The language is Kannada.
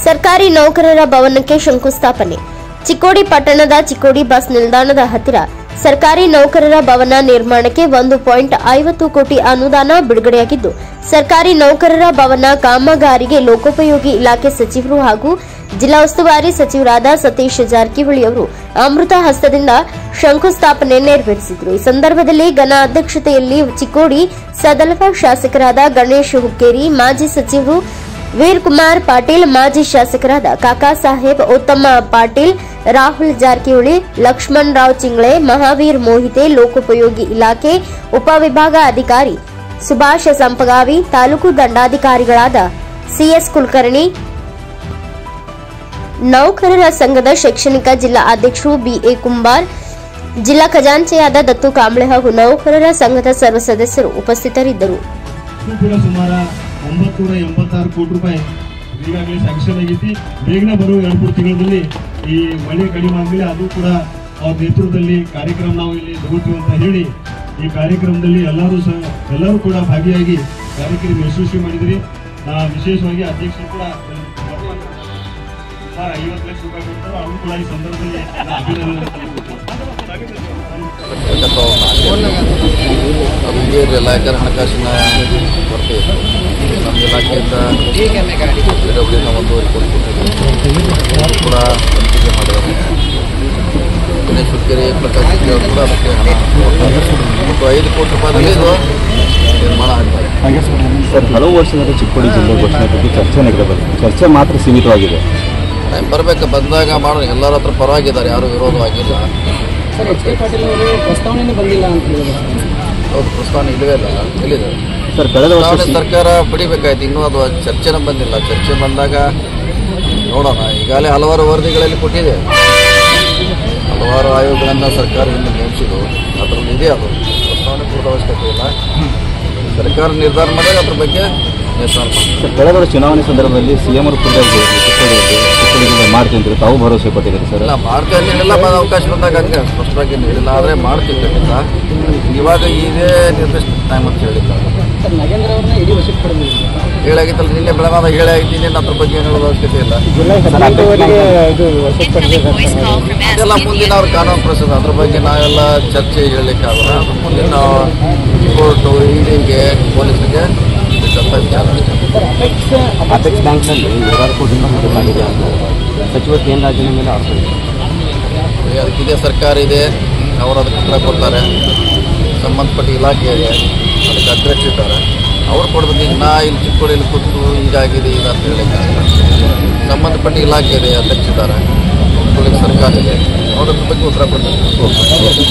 ಸರ್ಕಾರಿ ನೌಕರರ ಭವನಕ್ಕೆ ಶಂಕುಸ್ಥಾಪನೆ. ಚಿಕ್ಕೋಡಿ ಪಟ್ಟಣದ ಚಿಕ್ಕೋಡಿ ಬಸ್ ನಿಲ್ದಾಣದ ಹತ್ತಿರ ಸರ್ಕಾರಿ ನೌಕರರ ಭವನ ನಿರ್ಮಾಣಕ್ಕೆ 1.50 ಕೋಟಿ ಅನುದಾನ ಬಿಡುಗಡೆಯಾಗಿದ್ದು, ಸರ್ಕಾರಿ ನೌಕರರ ಭವನ ಕಾಮಗಾರಿಗೆ ಲೋಕೋಪಯೋಗಿ ಇಲಾಖೆ ಸಚಿವರು ಹಾಗೂ ಜಿಲ್ಲಾ ಉಸ್ತುವಾರಿ ಸಚಿವರಾದ ಸತೀಶ್ ಜಾರಕಿಹೊಳಿ ಅವರು ಅಮೃತ ಹಸ್ತದಿಂದ ಶಂಕುಸ್ಥಾಪನೆ ನೆರವೇರಿಸಿದರು. ಈ ಸಂದರ್ಭದಲ್ಲಿ ಘನ ಅಧ್ಯಕ್ಷತೆಯಲ್ಲಿ ಚಿಕ್ಕೋಡಿ ಸದಲಗ ಶಾಸಕರಾದ ಗಣೇಶ್ ಹುಕ್ಕೇರಿ, ಮಾಜಿ ಸಚಿವರು ವೀರಕುಮಾರ್ ಪಾಟೀಲ್, ಮಾಜಿ ಶಾಸಕರಾದ ಕಾಕಾ ಸಾಹೇಬ್, ಉತ್ತಮ ಪಾಟೀಲ್, ರಾಹುಲ್ ಜಾರಕಿಹೊಳಿ, ಲಕ್ಷ್ಮಣ್ ರಾವ್ ಚಿಂಗ್ಳೆ, ಮಹಾವೀರ್ ಮೋಹಿತೆ, ಲೋಕೋಪಯೋಗಿ ಇಲಾಖೆ ಉಪವಿಭಾಗ ಅಧಿಕಾರಿ ಸುಭಾಷ್ ಸಂಪಗಾವಿ, ತಾಲೂಕು ದಂಡಾಧಿಕಾರಿಗಳಾದ ಸಿಎಸ್ ಕುಲಕರ್ಣಿ, ನೌಕರರ ಸಂಘದ ಶೈಕ್ಷಣಿಕ ಜಿಲ್ಲಾ ಅಧ್ಯಕ್ಷರು ಬಿಎ ಕುಂಬಾರ್, ಜಿಲ್ಲಾ ಖಜಾಂಚಿಯಾದ ದತ್ತು ಕಾಂಬ್ಳೆ ಹಾಗೂ ನೌಕರರ ಸಂಘದ ಸರ್ವ ಸದಸ್ಯರು ಉಪಸ್ಥಿತರಿದ್ದರು. 986 ಕೋಟಿ ರೂಪಾಯಿ ಈಗಾಗಲೇ ಸ್ಯಾಂಕ್ಷನ್ ಆಗೈತಿ. ಬೇಗನೆ ಬರುವ 2-3 ತಿಂಗಳಲ್ಲಿ ಈ ಮಳೆ ಕಡಿಮೆ ಆದ್ಮೇಲೆ ಅದು ಕೂಡ ಅವ್ರ ನೇತೃತ್ವದಲ್ಲಿ ಕಾರ್ಯಕ್ರಮ ನಾವು ಇಲ್ಲಿ ತಗೋತೀವಿ ಅಂತ ಹೇಳಿ ಈ ಕಾರ್ಯಕ್ರಮದಲ್ಲಿ ಎಲ್ಲರೂ ಕೂಡ ಭಾಗಿಯಾಗಿ ಕಾರ್ಯಕ್ರಮ ಯಶಸ್ವಿ ಮಾಡಿದ್ರಿ. ವಿಶೇಷವಾಗಿ ಅಧ್ಯಕ್ಷರು ಕೂಡ 50 ಲಕ್ಷ ರೂಪಾಯಿ ಕೊಡ್ತಾರೆ. ಅವರು ಕೂಡ ಈ ಸಂದರ್ಭದಲ್ಲಿ ಅಭಿವೃದ್ಧಿ ಇಲಾಖೆ ಹಣಕಾಸಿನ ಕೊರತೆ ಇತ್ತು. ನಮ್ಮ ಇಲಾಖೆಯಿಂದ ಒಂದೂವರೆ ಕೋಟಿ ಕೂಡ ಹಂಚಿಕೆ ಮಾಡಿದ್ದಾರೆ. ಗಣೇಶ್ ಹುಕ್ಕೇರಿ, ಪ್ರಕಾಶ್ ಕೂಡ ಅದಕ್ಕೆ ಹಣ ಮತ್ತು 5 ಕೋಟಿ ರೂಪಾಯಿದಲ್ಲಿ ಇದು ನಿರ್ಮಾಣ ಆಗ್ತಾರೆ. ಸರ್, ಹಲವು ವರ್ಷದಿಂದ ಚಿಕ್ಕೋಡಿ ಜಿಲ್ಲೆ ಘೋಷಣೆ ಬಗ್ಗೆ ಚರ್ಚೆ ನಡೆದಿದೆ. ಚರ್ಚೆ ಮಾತ್ರ ಸೀಮಿತವಾಗಿದೆ. ಬರಬೇಕು, ಬಂದಾಗ ಮಾಡೋಣ. ಎಲ್ಲರ ಹತ್ರ ಪರವಾಗಿದ್ದಾರೆ, ಯಾರು ವಿರೋಧವಾಗಿಲ್ಲ. ಹೌದು, ಪ್ರಸ್ತಾವನೆ ಇಲ್ಲವೇ ಇಲ್ಲ. ಎಲ್ಲಿದೆ ಸರ್? ಕಳೆದ ವರ್ಷ ಸರ್ಕಾರ ಬಿಡಿಬೇಕಾಯ್ತು, ಇನ್ನೂ ಅದು ಚರ್ಚೆನ ಬಂದಿಲ್ಲ. ಚರ್ಚೆ ಬಂದಾಗ ನೋಡೋಣ. ಈಗಾಗಲೇ ಹಲವಾರು ವರದಿಗಳಲ್ಲಿ ಕೊಟ್ಟಿದೆ, ಹಲವಾರು ಆಯೋಗಗಳನ್ನು ಸರ್ಕಾರದಿಂದ ನೇಮಿಸಿದ್ದು. ಅದರಲ್ಲಿ ಇದೆ, ಅದು ಪ್ರಸ್ತಾವನೆ ಕೊಡೋದ ಅವಶ್ಯಕತೆ ಇಲ್ಲ. ಸರ್ಕಾರ ನಿರ್ಧಾರ ಮಾಡಿದಾಗ ಅದ್ರ ಬಗ್ಗೆ ನಿರ್ಧಾರ ಮಾಡಿ. ಸರ್, ಕಳೆದ ವರ್ಷ ಚುನಾವಣೆ ಸಂದರ್ಭದಲ್ಲಿ ಸಿಎಂ ಅವರು ಚಿಕ್ಕೋಡಿಗೆ ಮಾಡ್ತೀನಿ ಅಂತ ತಾವು ಭರವಸೆ ಕೊಟ್ಟಿದ್ದಾರೆ ಸರ್? ಇಲ್ಲ, ಮಾಡ್ತಾ ಇರಲಿಲ್ಲ. ಅವಕಾಶ ಬಂದಾಗ ಹಂಗೆ ಸ್ಪಷ್ಟವಾಗಿ ನೀಡಿಲ್ಲ. ಆದರೆ ಮಾಡ್ತೀವಿ ಖಂಡಿತ. ಇವಾಗ ಇದೇ ನಿರ್ದಿಷ್ಟ ಟೈಮ್ ಅಂತ ಹೇಳಿಲ್ಲ. ಹೇಳಾಗಿತ್ತಲ್ಲ, ನಿನ್ನೆ ಬೆಳಗಾದ ಹೇಳಾಗಿತ್ತು. ಇನ್ನೇನು ಅದ್ರ ಬಗ್ಗೆ ಏನು ಹೇಳೋದು ಅವಶ್ಯಕತೆ ಇಲ್ಲ. ಅದೆಲ್ಲ ಮುಂದಿನ ಅವ್ರ ಕಾನೂನು ಪ್ರೊಸೆಸ್, ಅದ್ರ ಬಗ್ಗೆ ನಾವೆಲ್ಲ ಚರ್ಚೆ ಹೇಳಲಿಕ್ಕಾಗಲ್ಲ. ಅದು ಮುಂದಿನ ಕೋರ್ಟು, ಈಡಿಗೆ, ಪೊಲೀಸರಿಗೆ ಅಪೆಕ್ಸ್ ಬ್ಯಾಂಕ್ನಲ್ಲಿ 7 ಕೋಟಿ ರೂಪಾಯಿ ಅಂತ ಸಚಿವ ಕೇಂದ್ರ ರಾಜ್ಯದ ಮೇಲೆ ಅದಕ್ಕಿದೆ, ಸರ್ಕಾರ ಇದೆ, ಅವರು ಅದಕ್ಕೆ ಉತ್ತರ ಕೊಡ್ತಾರೆ. ಸಂಬಂಧಪಟ್ಟ ಇಲಾಖೆ ಇದೆ, ಅದಕ್ಕೆ ಅಧ್ಯಕ್ಷ ಇದ್ದಾರೆ, ಅವ್ರು ಕೊಡಬೇಕು. ಈಗ ನಾ ಇಲ್ಲಿ ಚಿಕ್ಕೋಡಿಯಲ್ಲಿ ಕೂತು ಹೀಗಾಗಿದೆ ಈಗ ಅಂತ ಹೇಳಿದ್ದಾರೆ. ಸಂಬಂಧಪಟ್ಟ ಇಲಾಖೆ ಇದೆ, ಅಧ್ಯಕ್ಷ ಇದ್ದಾರೆ, ಸರ್ಕಾರ ಇದೆ, ಅವ್ರ ಬಗ್ಗೆ ಉತ್ತರ ಕೊಡ್ತಾರೆ.